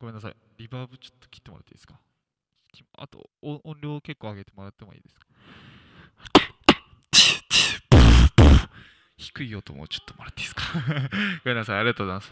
めんなさい。リバーブちょっと切ってもらっていいですか？あと、音量結構上げてもらってもいいですか？低い音もちょっともらっていいですか？ごめんなさい、ありがとうございます。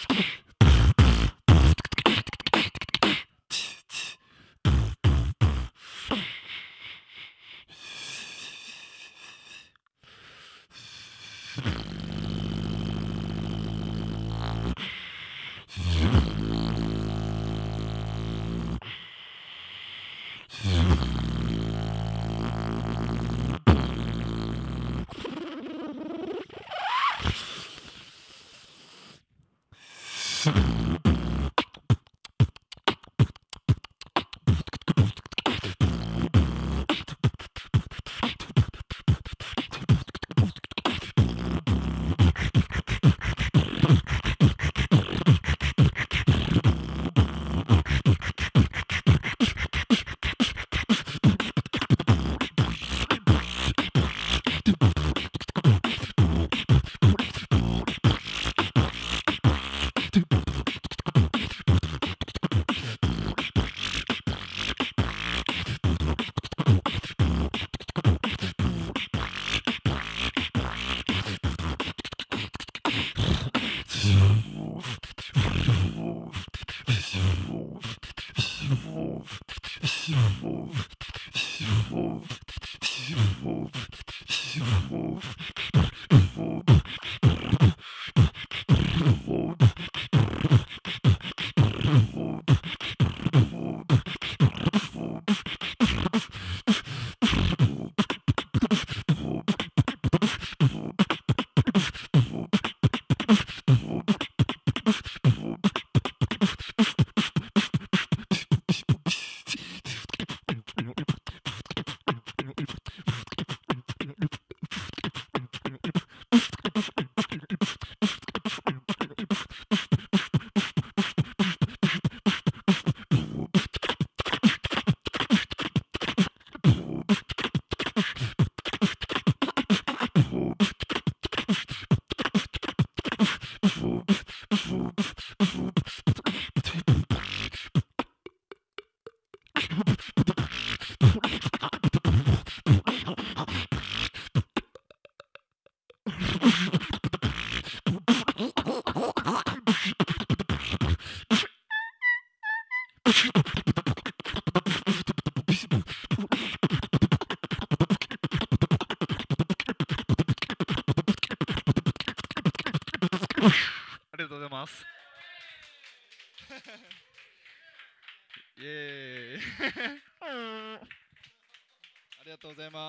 ありがとうございます。イエーイ。ありがとうございます。